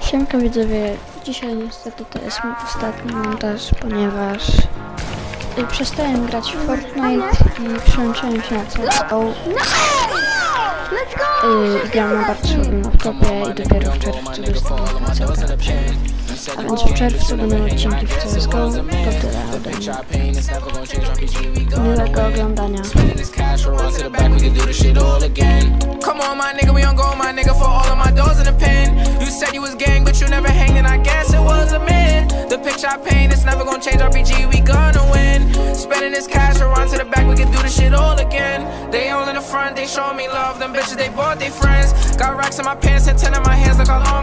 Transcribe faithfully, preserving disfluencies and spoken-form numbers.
Siemka widzowie, dzisiaj niestety to jest mój ostatni montaż, ponieważ y, przestałem grać w Fortnite i przełączyłem się na C S G O. Y, gram na bardzo słabym laptopie i dopiero w czerwcu dostanę na całe lepsze. A więc w czerwcu będą odcinki w C S G O, to tyle ode mnie. Miłego oglądania. Come on, my nigga, we on go, my nigga, for all of my doors in the pen. You said you was gang, but you never hanged, and I guess it was a man. The picture I paint, it's never gonna change. R P G, we gonna win. Spending this cash, we'll run to the back, we can do this shit all again. They all in the front, they show me love. Them bitches, they bought their friends. Got racks in my pants and ten in my hands, like all on.